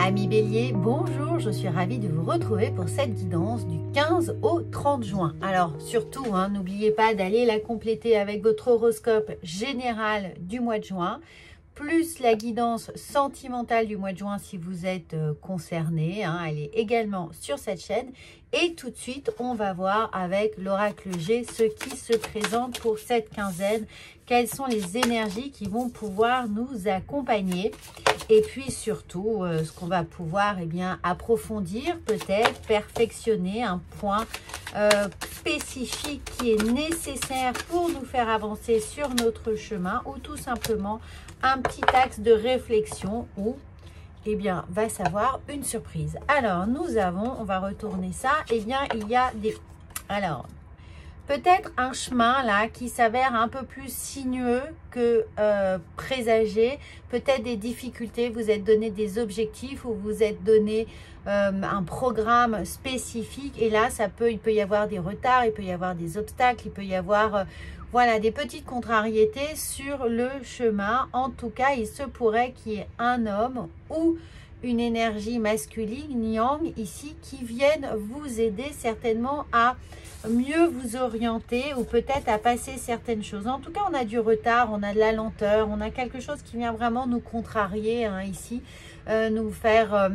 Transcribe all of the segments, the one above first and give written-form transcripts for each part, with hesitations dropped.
Amis Bélier, bonjour, je suis ravie de vous retrouver pour cette guidance du 15 au 30 juin. Alors surtout, n'oubliez pas d'aller la compléter avec votre horoscope général du mois de juin, plus la guidance sentimentale du mois de juin si vous êtes concerné. Elle est également sur cette chaîne. Et tout de suite, on va voir avec l'oracle G ce qui se présente pour cette quinzaine. Quelles sont les énergies qui vont pouvoir nous accompagner. Et puis surtout, ce qu'on va pouvoir approfondir, peut-être perfectionner un point spécifique qui est nécessaire pour nous faire avancer sur notre chemin, ou tout simplement un petit axe de réflexion ou va savoir une surprise. Alors nous avons, on va retourner ça, il y a des, alors peut-être un chemin là qui s'avère un peu plus sinueux que présagé, peut-être des difficultés, vous êtes donné des objectifs ou vous êtes donné un programme spécifique, et là il peut y avoir des retards, il peut y avoir des obstacles, il peut y avoir voilà, des petites contrariétés sur le chemin. En tout cas, il se pourrait qu'il y ait un homme ou une énergie masculine, yang, ici, qui viennent vous aider certainement à mieux vous orienter ou peut-être à passer certaines choses. En tout cas, on a du retard, on a de la lenteur, on a quelque chose qui vient vraiment nous contrarier ici, nous faire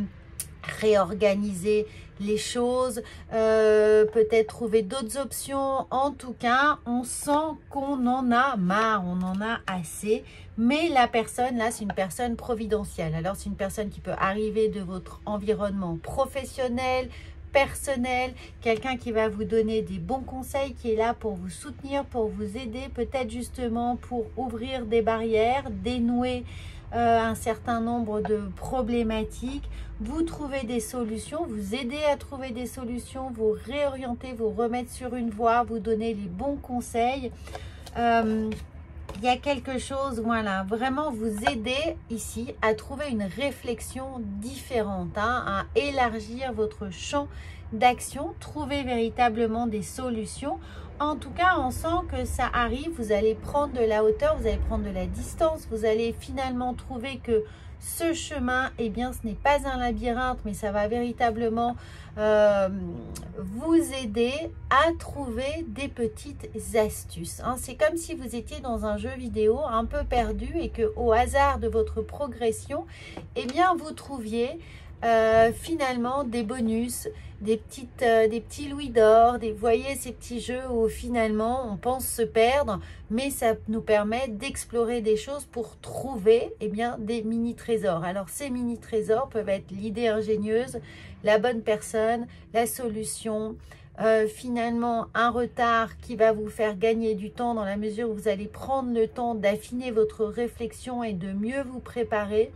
réorganiser les choses, peut-être trouver d'autres options. En tout cas, on sent qu'on en a marre, on en a assez. Mais la personne, là, c'est une personne providentielle. Alors, c'est une personne qui peut arriver de votre environnement professionnel, personnel, quelqu'un qui va vous donner des bons conseils, qui est là pour vous soutenir, pour vous aider, peut-être justement pour ouvrir des barrières, dénouer un certain nombre de problématiques, vous trouvez des solutions, vous aider à trouver des solutions, vous réorienter, vous remettre sur une voie, vous donner les bons conseils. Il y a quelque chose, voilà, vraiment vous aider ici à trouver une réflexion différente, à élargir votre champ d'action, trouver véritablement des solutions. En tout cas, on sent que ça arrive, vous allez prendre de la hauteur, vous allez prendre de la distance, vous allez finalement trouver que ce chemin, ce n'est pas un labyrinthe, mais ça va véritablement vous aider à trouver des petites astuces. C'est comme si vous étiez dans un jeu vidéo un peu perdu et que au hasard de votre progression, vous trouviez finalement des bonus, des petits louis d'or, vous voyez ces petits jeux où finalement on pense se perdre, mais ça nous permet d'explorer des choses pour trouver des mini trésors. Alors ces mini trésors peuvent être l'idée ingénieuse, la bonne personne, la solution, finalement un retard qui va vous faire gagner du temps dans la mesure où vous allez prendre le temps d'affiner votre réflexion et de mieux vous préparer,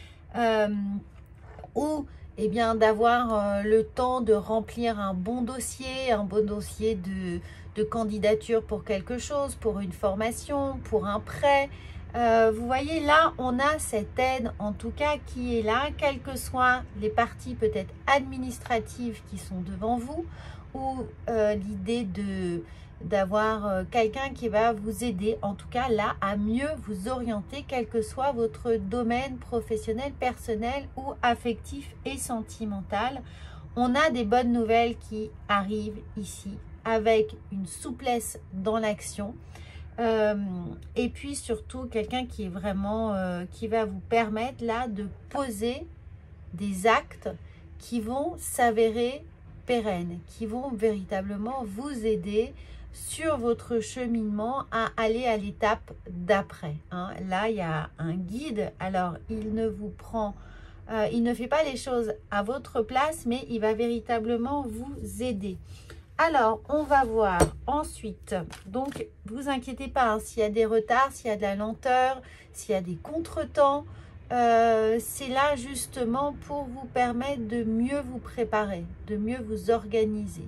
ou d'avoir le temps de remplir un bon dossier de candidature pour quelque chose, pour une formation, pour un prêt. Vous voyez, là, on a cette aide, en tout cas, qui est là, quelles que soient les parties peut-être administratives qui sont devant vous, ou l'idée d'avoir quelqu'un qui va vous aider, en tout cas là, à mieux vous orienter, quel que soit votre domaine professionnel, personnel ou affectif et sentimental. On a des bonnes nouvelles qui arrivent ici, avec une souplesse dans l'action, et puis surtout quelqu'un qui est vraiment, qui va vous permettre là de poser des actes qui vont s'avérer pérennes, qui vont véritablement vous aider sur votre cheminement à aller à l'étape d'après. Là, il y a un guide. Alors, il ne vous prend, il ne fait pas les choses à votre place, mais il va véritablement vous aider. Alors, on va voir ensuite. Donc, vous inquiétez pas, s'il y a des retards, s'il y a de la lenteur, s'il y a des contretemps, c'est là justement pour vous permettre de mieux vous préparer, de mieux vous organiser,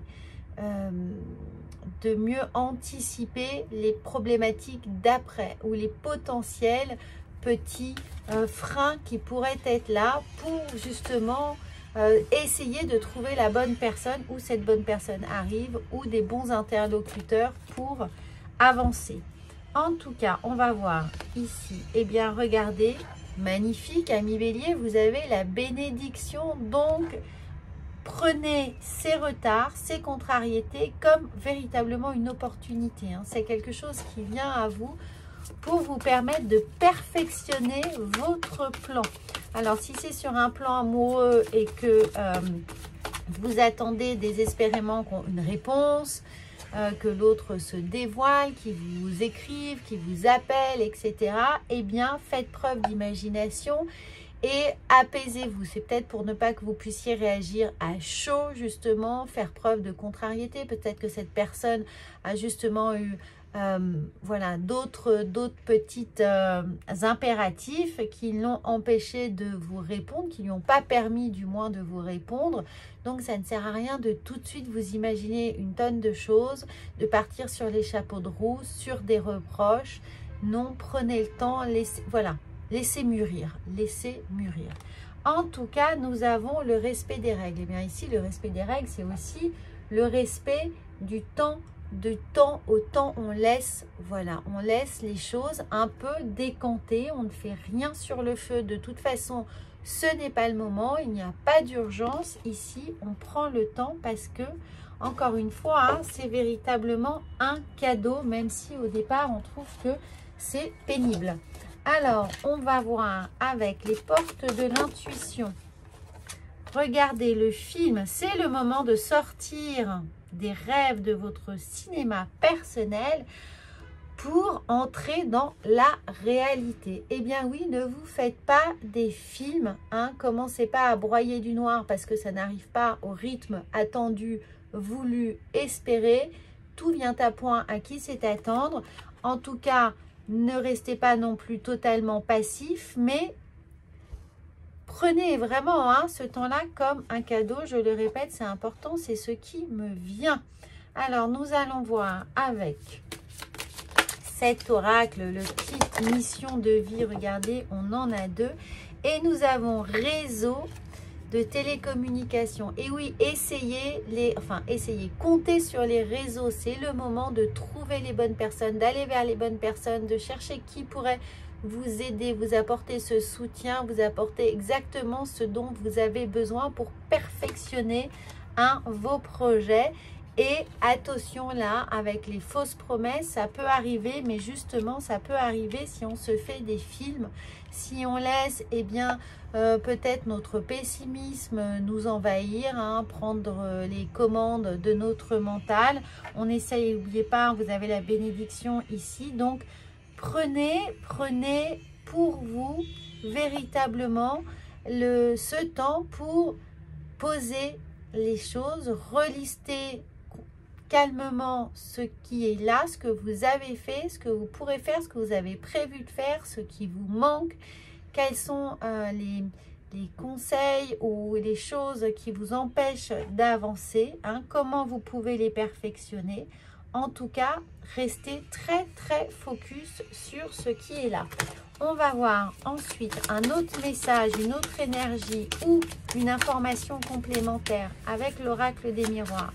de mieux anticiper les problématiques d'après ou les potentiels petits freins qui pourraient être là pour justement essayer de trouver la bonne personne, où cette bonne personne arrive, ou des bons interlocuteurs pour avancer. En tout cas, on va voir ici, regardez, magnifique, ami Bélier, vous avez la bénédiction. Donc, prenez ces retards, ces contrariétés comme véritablement une opportunité. Hein. C'est quelque chose qui vient à vous pour vous permettre de perfectionner votre plan. Alors, si c'est sur un plan amoureux et que vous attendez désespérément une réponse, que l'autre se dévoile, qui vous écrive, qui vous appelle, etc., eh bien, faites preuve d'imagination et apaisez-vous. C'est peut-être pour ne pas que vous puissiez réagir à chaud, justement, faire preuve de contrariété. Peut-être que cette personne a justement eu voilà, d'autres petits impératifs qui l'ont empêché de vous répondre, qui ne lui ont pas permis du moins de vous répondre. Donc, ça ne sert à rien de tout de suite vous imaginer une tonne de choses, de partir sur les chapeaux de roue, sur des reproches. Non, prenez le temps, laissez mûrir, laissez mûrir. En tout cas, nous avons le respect des règles. Et bien ici, le respect des règles, c'est aussi le respect du temps. De temps au temps, on laisse, voilà, on laisse les choses un peu décanter. On ne fait rien sur le feu. De toute façon, ce n'est pas le moment. Il n'y a pas d'urgence. Ici, on prend le temps parce que, encore une fois, hein, c'est véritablement un cadeau, même si au départ, on trouve que c'est pénible. Alors, on va voir avec les portes de l'intuition. Regardez le film. C'est le moment de sortir des rêves de votre cinéma personnel pour entrer dans la réalité. Eh bien oui, ne vous faites pas des films, hein, commencez pas à broyer du noir parce que ça n'arrive pas au rythme attendu, voulu, espéré. Tout vient à point à qui sait attendre. En tout cas, ne restez pas non plus totalement passif, mais prenez vraiment ce temps-là comme un cadeau. Je le répète, c'est important, c'est ce qui me vient. Alors, nous allons voir avec cet oracle, le kit mission de vie. Regardez, on en a deux. Et nous avons réseau de télécommunication. Et oui, comptez sur les réseaux. C'est le moment de trouver les bonnes personnes, d'aller vers les bonnes personnes, de chercher qui pourrait vous aider, vous apporter ce soutien, vous apporter exactement ce dont vous avez besoin pour perfectionner vos projets. Et attention là, avec les fausses promesses, ça peut arriver, mais justement, ça peut arriver si on se fait des films, si on laisse, eh bien, peut-être notre pessimisme nous envahir, prendre les commandes de notre mental. On essaye, n'oubliez pas, vous avez la bénédiction ici, donc prenez pour vous véritablement ce temps pour poser les choses, relister calmement ce qui est là, ce que vous avez fait, ce que vous pourrez faire, ce que vous avez prévu de faire, ce qui vous manque, quels sont les conseils ou les choses qui vous empêchent d'avancer, comment vous pouvez les perfectionner. En tout cas, restez très focus sur ce qui est là. On va voir ensuite un autre message, une autre énergie ou une information complémentaire avec l'oracle des miroirs.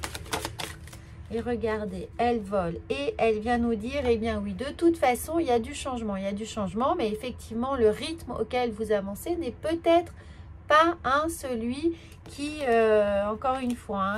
Et regardez, elle vole et elle vient nous dire, eh bien oui, de toute façon, il y a du changement, mais effectivement, le rythme auquel vous avancez n'est peut-être pas celui qui, encore une fois,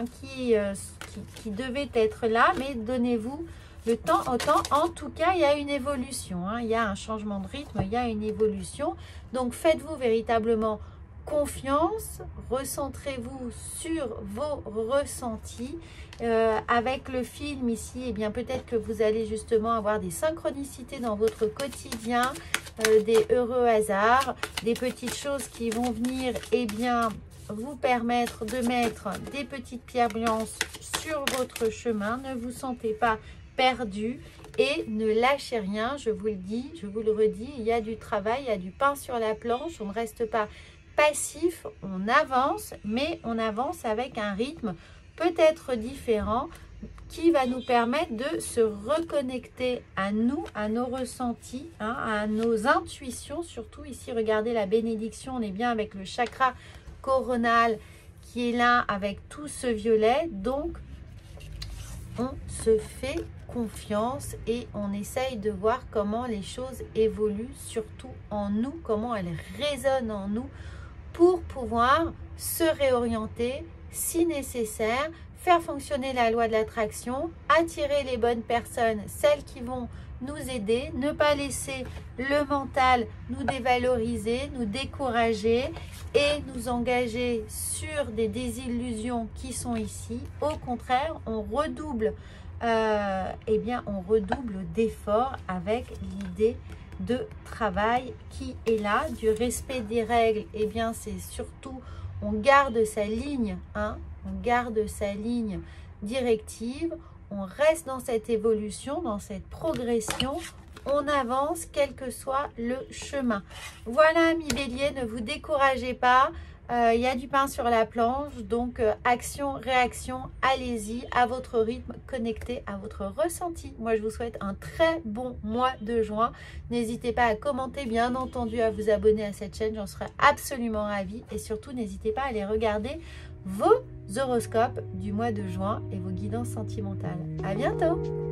qui devait être là, mais donnez-vous le temps au temps. En tout cas, il y a une évolution, il y a un changement de rythme, il y a une évolution. Donc, faites-vous véritablement confiance, recentrez-vous sur vos ressentis. Avec le film ici, eh bien peut-être que vous allez justement avoir des synchronicités dans votre quotidien, des heureux hasards, des petites choses qui vont venir, eh bien vous permettre de mettre des petites pierres blanches sur votre chemin. Ne vous sentez pas perdu et ne lâchez rien, je vous le dis, je vous le redis, il y a du travail, il y a du pain sur la planche, on ne reste pas passif, on avance, mais on avance avec un rythme peut-être différent qui va nous permettre de se reconnecter à nous, à nos ressentis, à nos intuitions. Surtout ici, regardez la bénédiction, on est bien avec le chakra coronal qui est là avec tout ce violet. Donc, on se fait confiance et on essaye de voir comment les choses évoluent, surtout en nous, comment elles résonnent en nous pour pouvoir se réorienter si nécessaire, faire fonctionner la loi de l'attraction, attirer les bonnes personnes, celles qui vont nous aider, ne pas laisser le mental nous dévaloriser, nous décourager et nous engager sur des désillusions qui sont ici. Au contraire, on redouble, on redouble d'efforts avec l'idée de travail qui est là, du respect des règles. C'est surtout, on garde sa ligne, on garde sa ligne directive. On reste dans cette évolution, dans cette progression, on avance quel que soit le chemin. Voilà, amis béliers, ne vous découragez pas, il y a du pain sur la planche, donc action, réaction, allez-y, à votre rythme, connecté à votre ressenti. Moi, je vous souhaite un très bon mois de juin. N'hésitez pas à commenter, bien entendu, à vous abonner à cette chaîne, j'en serais absolument ravie. Et surtout, n'hésitez pas à aller regarder vos horoscopes du mois de juin et vos guidances sentimentales. À bientôt!